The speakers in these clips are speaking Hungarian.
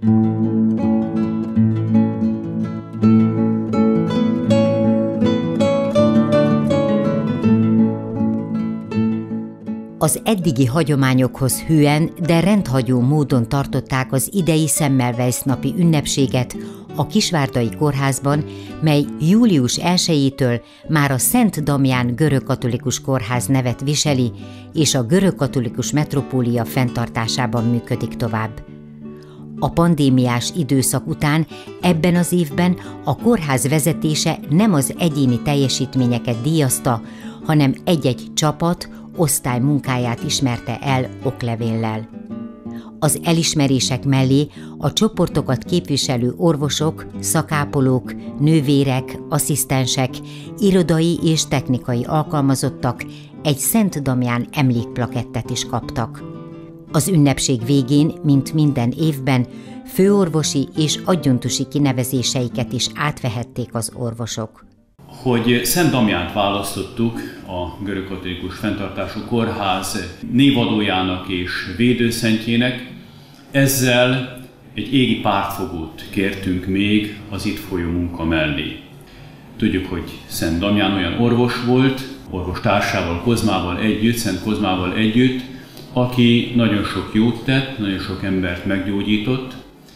Az eddigi hagyományokhoz hűen, de rendhagyó módon tartották az idei Semmelweis napi ünnepséget a Kisvárdai Kórházban, mely július 1-től már a Szent Damján Görögkatolikus Kórház nevet viseli, és a görögkatolikus metropólia fenntartásában működik tovább. A pandémiás időszak után ebben az évben a kórház vezetése nem az egyéni teljesítményeket díjazta, hanem egy-egy csapat, osztály munkáját ismerte el oklevéllel. Az elismerések mellé a csoportokat képviselő orvosok, szakápolók, nővérek, asszisztensek, irodai és technikai alkalmazottak egy Szent Damján emlékplakettet is kaptak. Az ünnepség végén, mint minden évben, főorvosi és adjunktusi kinevezéseiket is átvehették az orvosok. Hogy Szent Damjánt választottuk a Görögkatolikus Fenntartású Kórház névadójának és védőszentjének, ezzel egy égi pártfogót kértünk még az itt folyó munka mellé. Tudjuk, hogy Szent Damján olyan orvos volt, orvostársával, Kozmával együtt, Szent Kozmával együtt, aki nagyon sok jót tett, nagyon sok embert meggyógyított,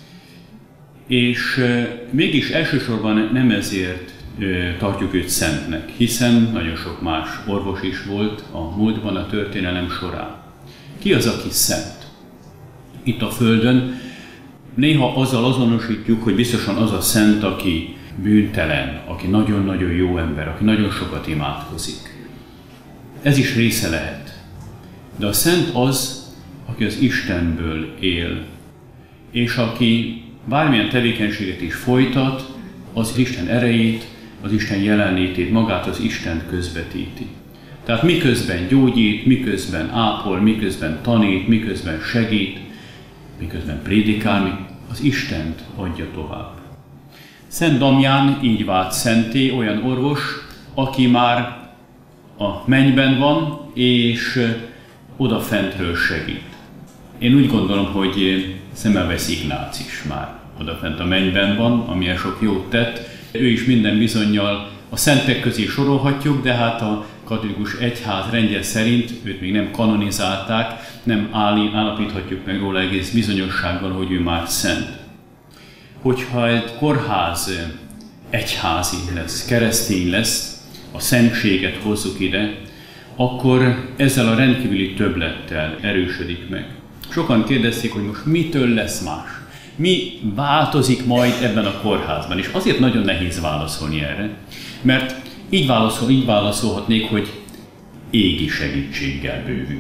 és mégis elsősorban nem ezért tartjuk őt szentnek, hiszen nagyon sok más orvos is volt a múltban, a történelem során. Ki az, aki szent? Itt a Földön néha azzal azonosítjuk, hogy biztosan az a szent, aki bűntelen, aki nagyon-nagyon jó ember, aki nagyon sokat imádkozik. Ez is része lehet. De a szent az, aki az Istenből él, és aki bármilyen tevékenységet is folytat, az Isten erejét, az Isten jelenlétét, magát az Istent közvetíti. Tehát miközben gyógyít, miközben ápol, miközben tanít, miközben segít, miközben prédikál, az Istent adja tovább. Szent Damján így vált szenté, olyan orvos, aki már a mennyben van, és odafentről segít. Én úgy gondolom, hogy Semmelweis Ignác is már odafent a mennyben van, amilyen sok jót tett. Ő is minden bizonnyal a szentek közé sorolhatjuk, de hát a katolikus egyház rendje szerint őt még nem kanonizálták, nem állapíthatjuk meg róla egész bizonyossággal, hogy ő már szent. Hogyha egy kórház egyházi lesz, keresztény lesz, a szentséget hozzuk ide, akkor ezzel a rendkívüli többlettel erősödik meg. Sokan kérdezték, hogy most mitől lesz más? Mi változik majd ebben a kórházban? És azért nagyon nehéz válaszolni erre, mert így válaszolhatnék, hogy égi segítséggel bővül.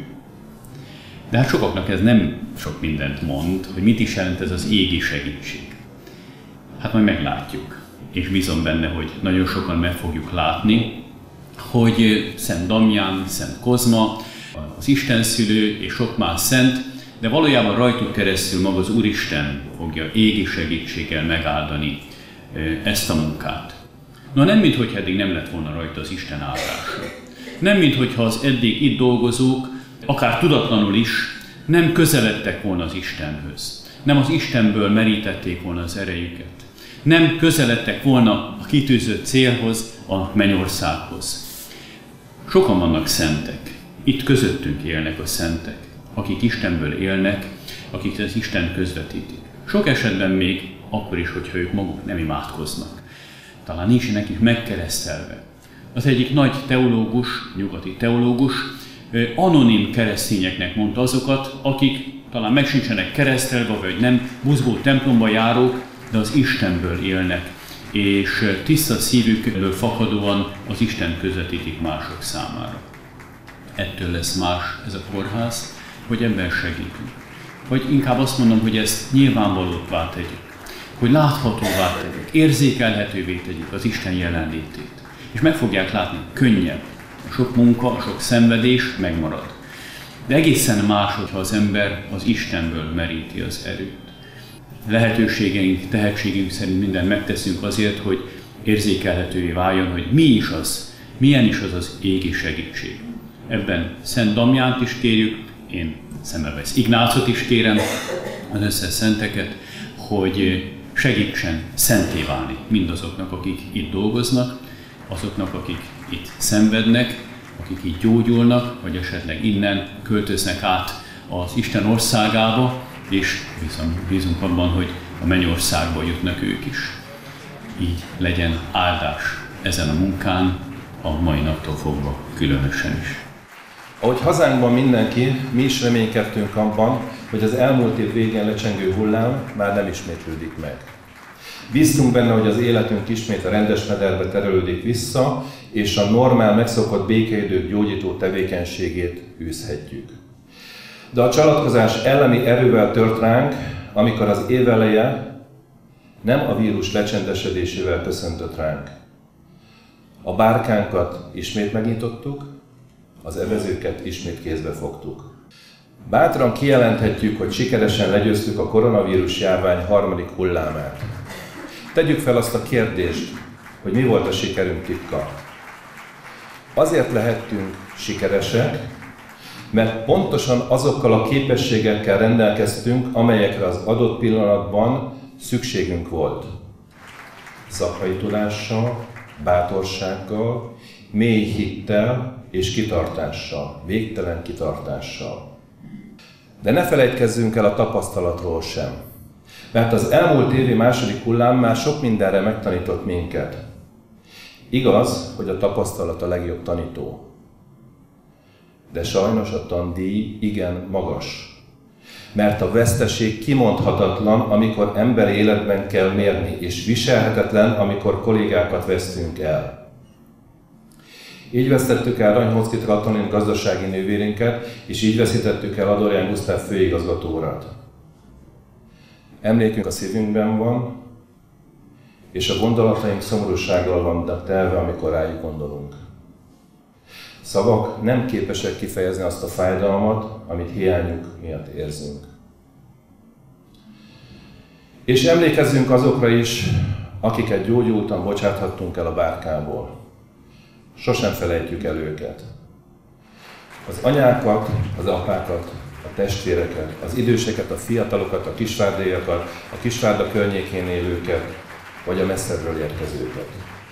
De hát sokaknak ez nem sok mindent mond, hogy mit is jelent ez az égi segítség. Hát majd meglátjuk, és bízom benne, hogy nagyon sokan meg fogjuk látni, hogy Szent Damján, Szent Kozma, az Istenszülő és sok más szent, de valójában rajtuk keresztül maga az Úristen fogja égi segítséggel megáldani ezt a munkát. Na nem minthogyha eddig nem lett volna rajta az Isten áldása. Nem minthogyha az eddig itt dolgozók, akár tudatlanul is, nem közeledtek volna az Istenhöz. Nem az Istenből merítették volna az erejüket. Nem közeledtek volna a kitűzött célhoz, a mennyországhoz. Sokan vannak szentek. Itt közöttünk élnek a szentek, akik Istenből élnek, akik az Isten közvetítik. Sok esetben még akkor is, hogyha ők maguk nem imádkoznak. Talán nincsenek is megkeresztelve. Az egyik nagy teológus, nyugati teológus, anonim keresztényeknek mondta azokat, akik talán meg sincsenek keresztelve, vagy nem buzgó templomba járók, de az Istenből élnek, és tiszta szívükből fakadóan az Isten közvetítik mások számára. Ettől lesz más ez a kórház, hogy ebben segítünk. Vagy inkább azt mondom, hogy ezt nyilvánvalóvá tegyük, hogy láthatóvá tegyük, érzékelhetővé tegyük az Isten jelenlétét. És meg fogják látni, könnyebb. A sok munka, a sok szenvedés megmarad. De egészen más, hogyha az ember az Istenből meríti az erőt. Lehetőségeink, tehetségünk szerint mindent megteszünk azért, hogy érzékelhetővé váljon, hogy mi is az, milyen is az az égi segítség. Ebben Szent Damjánt is kérjük, én Semmelweis Ignácot is kérem, az összes szenteket, hogy segítsen szenté válni mindazoknak, akik itt dolgoznak, azoknak, akik itt szenvednek, akik itt gyógyulnak, vagy esetleg innen költöznek át az Isten országába, és bízunk abban, hogy a mennyországba jutnak ők is. Így legyen áldás ezen a munkán, a mai naptól fogva különösen is. Ahogy hazánkban mindenki, mi is reménykedtünk abban, hogy az elmúlt év végén lecsengő hullám már nem ismétlődik meg. Bíztunk benne, hogy az életünk ismét a rendes mederbe terelődik vissza, és a normál, megszokott békeidők gyógyító tevékenységét űzhetjük. De a csalatkozás elleni erővel tört ránk, amikor az év eleje nem a vírus lecsendesedésével köszöntött ránk. A bárkánkat ismét megnyitottuk, az evezőket ismét kézbe fogtuk. Bátran kijelenthetjük, hogy sikeresen legyőztük a koronavírus járvány harmadik hullámát. Tegyük fel azt a kérdést, hogy mi volt a sikerünk titka. Azért lehettünk sikeresek, mert pontosan azokkal a képességekkel rendelkeztünk, amelyekre az adott pillanatban szükségünk volt. Szakmai tudással, bátorsággal, mély hittel és kitartással, végtelen kitartással. De ne felejtkezzünk el a tapasztalatról sem, mert az elmúlt évi második hullám már sok mindenre megtanított minket. Igaz, hogy a tapasztalat a legjobb tanító. De sajnos a tandíj igen magas. Mert a veszteség kimondhatatlan, amikor emberi életben kell mérni, és viselhetetlen, amikor kollégákat vesztünk el. Így vesztettük el Ranyhocki Katalin gazdasági nővérünket, és így veszítettük el Adorján Gusztáv főigazgató urat. Emlékünk a szívünkben van, és a gondolataink szomorúsággal vannak telve, amikor rájuk gondolunk. Szavak nem képesek kifejezni azt a fájdalmat, amit hiányuk miatt érzünk. És emlékezzünk azokra is, akiket gyógyultan bocsáthattunk el a bárkából. Sosem felejtjük el őket. Az anyákat, az apákat, a testvéreket, az időseket, a fiatalokat, a kisvárdaiakat, a Kisvárda környékén élőket, vagy a messzebbről érkezőket.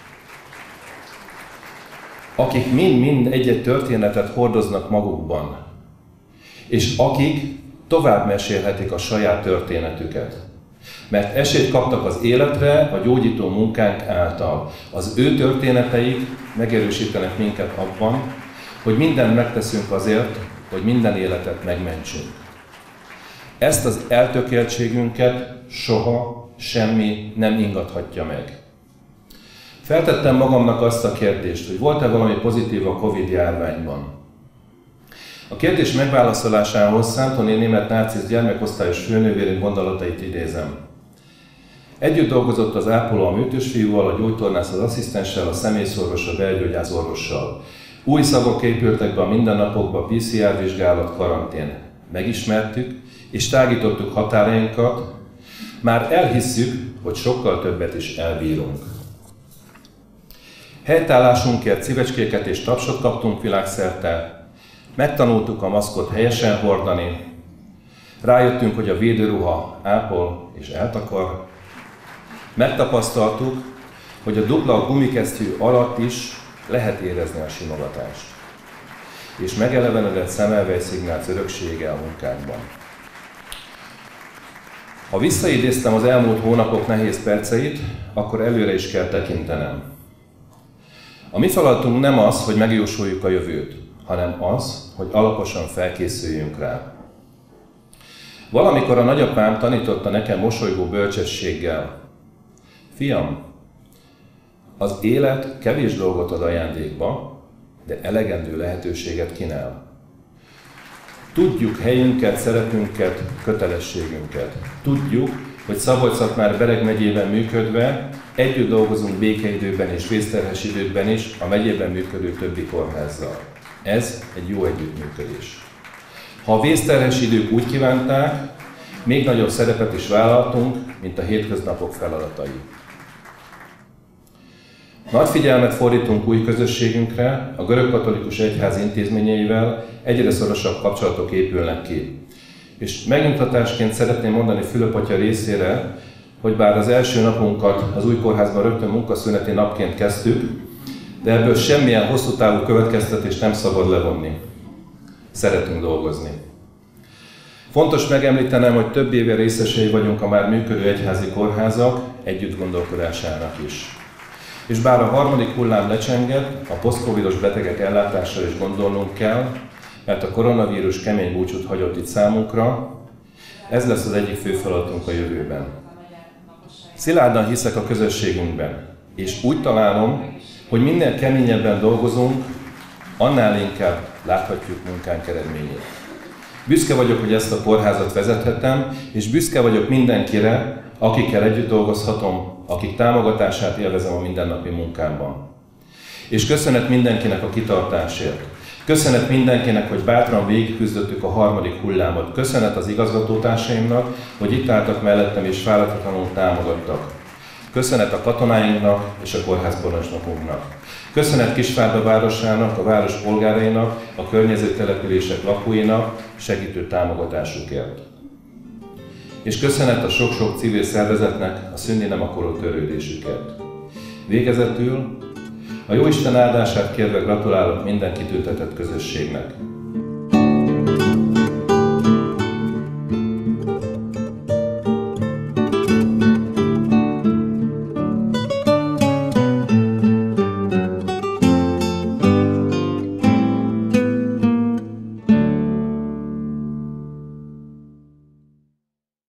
Akik mind-mind egy-egy történetet hordoznak magukban, és akik tovább mesélhetik a saját történetüket. Mert esélyt kaptak az életre a gyógyító munkánk által. Az ő történeteik megerősítenek minket abban, hogy mindent megteszünk azért, hogy minden életet megmentsünk. Ezt az eltökéltségünket soha semmi nem ingathatja meg. Feltettem magamnak azt a kérdést, hogy volt-e valami pozitív a Covid járványban. A kérdés megválaszolásához Szántoni német nácisz gyermekosztályos főnővérünk gondolatait idézem. Együtt dolgozott az ápoló a műtősfiúval, a gyógytornász az asszisztenssel, a személyszorvos a belgyógyászorvossal. Új szavak épültek be a mindennapokba, PCR vizsgálat, karantén. Megismertük és tágítottuk határainkat, már elhisszük, hogy sokkal többet is elbírunk. Helytállásunkért szívecskéket és tapsot kaptunk világszerte, megtanultuk a maszkot helyesen hordani, rájöttünk, hogy a védőruha ápol és eltakar, megtapasztaltuk, hogy a dupla gumikesztyű alatt is lehet érezni a simogatást, és megelevenedett Semmelweis Ignác öröksége a munkánkban. Ha visszaidéztem az elmúlt hónapok nehéz perceit, akkor előre is kell tekintenem. A mi feladatunk nem az, hogy megjósoljuk a jövőt, hanem az, hogy alaposan felkészüljünk rá. Valamikor a nagyapám tanította nekem mosolygó bölcsességgel. Fiam, az élet kevés dolgot ad ajándékba, de elegendő lehetőséget kínál. Tudjuk helyünket, szerepünket, kötelességünket. Tudjuk, hogy Szabolcs-Szatmár-Bereg megyében működve együtt dolgozunk békeidőben és vészterhes időkben is a megyében működő többi kórházzal. Ez egy jó együttműködés. Ha a vészterhes idők úgy kívánták, még nagyobb szerepet is vállaltunk, mint a hétköznapok feladatai. Nagy figyelmet fordítunk új közösségünkre, a görögkatolikus egyház intézményeivel egyre szorosabb kapcsolatok épülnek ki. És megnyugtatásként szeretném mondani Fülöp atya részére, hogy bár az első napunkat az új kórházban rögtön munkaszüneti napként kezdtük, de ebből semmilyen hosszú távú következtetést nem szabad levonni. Szeretünk dolgozni. Fontos megemlítenem, hogy több éve részesei vagyunk a már működő egyházi kórházak együttgondolkodásának is. És bár a harmadik hullám lecsengett, a posztcovidos betegek ellátására is gondolnunk kell, mert a koronavírus kemény búcsút hagyott itt számunkra, ez lesz az egyik fő feladatunk a jövőben. Szilárdan hiszek a közösségünkben, és úgy találom, hogy minél keményebben dolgozunk, annál inkább láthatjuk munkánk eredményét. Büszke vagyok, hogy ezt a kórházat vezethetem, és büszke vagyok mindenkire, akikkel együtt dolgozhatom, akik támogatását élvezem a mindennapi munkámban. És köszönet mindenkinek a kitartásért. Köszönet mindenkinek, hogy bátran végigküzdöttük a harmadik hullámot. Köszönet az igazgatótársaimnak, hogy itt álltak mellettem és fáradhatatlanul támogattak. Köszönet a katonáinknak és a kórházparancsnokunknak. Köszönet Kisvárda városának, a város polgárainak, a környező települések lakóinak segítő támogatásukért. És köszönet a sok-sok civil szervezetnek a szűnni nem akaró törődésükért. Végezetül a Jóisten áldását kérve gratulálok minden kitüntetett közösségnek.